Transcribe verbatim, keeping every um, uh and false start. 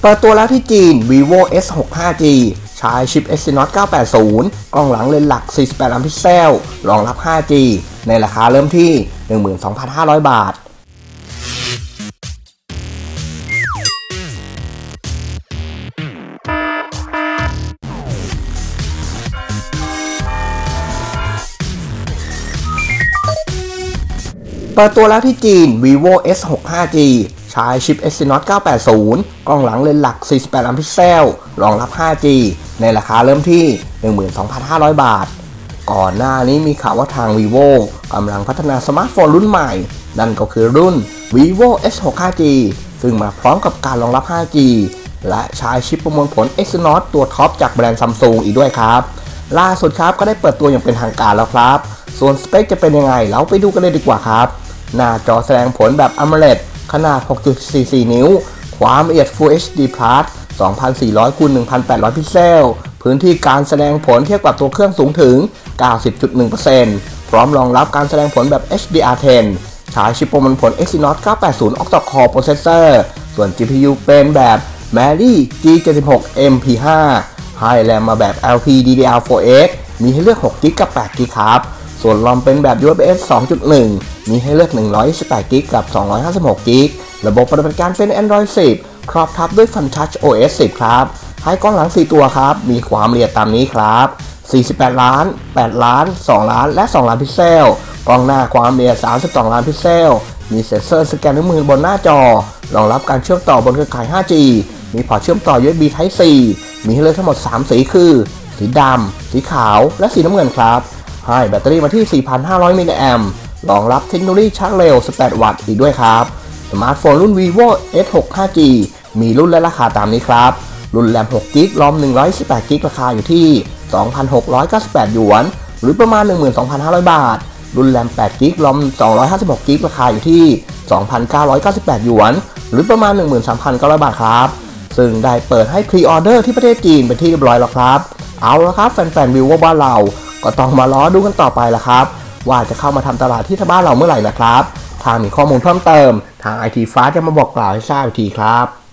ปิดตัวแล้วที่จีน Vivo เอส หก ห้าจี ใช้ชิป Exynos เก้าแปดศูนย์ กล้องหลังเลนส์หลัก สี่สิบแปด ล้านพิกเซล รองรับ ห้าจี ในราคาเริ่มที่ หนึ่งหมื่นสองพันห้าร้อย บาทเปิดตัวแล้วที่จีน Vivo เอส หก ห้าจี ใช้ชิป Exynos เก้าแปดศูนย์ กล้องหลังเลนส์หลัก สี่สิบแปด ล้านพิกเซล รองรับ ห้าจี ในราคาเริ่มที่ หนึ่งหมื่นสองพันห้าร้อย บาทก่อนหน้านี้มีข่าวว่าทาง Vivo กำลังพัฒนาสมาร์ทโฟนรุ่นใหม่นั่นก็คือรุ่น Vivo เอส หก ห้าจี ซึ่งมาพร้อมกับการรองรับ ห้าจี และใช้ชิปประมวลผล Exynos ตัวท็อปจากแบรนด์ Samsung อีกด้วยครับล่าสุดครับก็ได้เปิดตัวอย่างเป็นทางการแล้วครับส่วนสเปคจะเป็นยังไงเราไปดูกันเลยดีกว่าครับหน้าจอแสดงผลแบบ AMOLED ขนาด หกจุดสี่สี่ นิ้วความละเอียด Full เอช ดี Plus สองพันสี่ร้อย คูณ หนึ่งพันแปดร้อย พิกเซลพื้นที่การแสดงผลเทียบกับตัวเครื่องสูงถึง เก้าสิบจุดหนึ่งเปอร์เซ็นต์ พร้อมรองรับการแสดงผลแบบ เอช ดี อาร์ เท็น ใช้ชิปประมวลผล Exynos เก้าแปดศูนย์ Octa-core Processor ส่วน จี พี ยู เป็นแบบ Mali จี เจ็ดสิบหก เอ็ม พี ห้า ให้แรมมาแบบ แอล พี ดี ดี อาร์ โฟร์ เอ็กซ์ มีให้เลือก หกจิก กับ แปดจิก ครับส่วนรอมเป็นแบบ ยู เอฟ เอส สองจุดหนึ่ง มีให้เลือก หนึ่งร้อยยี่สิบแปดจิก กับ สองร้อยห้าสิบหกจิก ระบบปฏิบัติการเป็น Android สิบ ครอบทับด้วย FunTouch โอ เอส สิบ ครับให้กล้องหลังสี่ตัวครับมีความละเอียดตามนี้ครับสี่สิบแปดล้าน แปดล้าน สองล้านและสองล้านพิกเซลกล้องหน้าความละเอียดสามสิบสองล้านพิกเซลมีเซ็นเซอร์สแกนนิ้วมือบนหน้าจอรองรับการเชื่อมต่อบนเครือข่าย ห้าจี มีพอร์ตเชื่อมต่อ ยู เอส บี Type C มีให้เลือกทั้งหมดสามสีคือสีดำสีขาวและสีน้ำเงินครับให้แบตเตอรี่มาที่ สี่พันห้าร้อย มิลลิแอมป์รองรับเทคโนโลยีชาร์จเร็ว สิบแปด วัตต์อีกด้วยครับสมาร์ทโฟนรุ่น Vivo เอส หก ห้าจี มีรุ่นและราคาตามนี้ครับรุ่นแรม หกจิก รอม หนึ่งร้อยยี่สิบแปดจิก ราคาอยู่ที่ สองพันหกร้อยเก้าสิบแปด หยวนหรือประมาณ หนึ่งหมื่นสองพันห้าร้อย บาทรุ่นแรม แปดจิก รอม สองร้อยห้าสิบหกจิก ราคาอยู่ที่ สองพันเก้าร้อยเก้าสิบแปด หยวนหรือประมาณ หนึ่งหมื่นสามพันเก้าร้อย บาทครับซึ่งได้เปิดให้พรีออเดอร์ที่ประเทศจีนเป็นที่เรียบร้อยแล้วครับเอาละครับแฟนๆ Vivo บ้านเราก็ต้องมารอดูกันต่อไปละครับว่าจะเข้ามาทำตลาดที่บ้านเราเมื่อไหร่นะครับถ้ามีข้อมูลเพิ่มเติมทาง ไอ ที Fast จะมาบอกกล่าวให้ทราบอีกทีครับ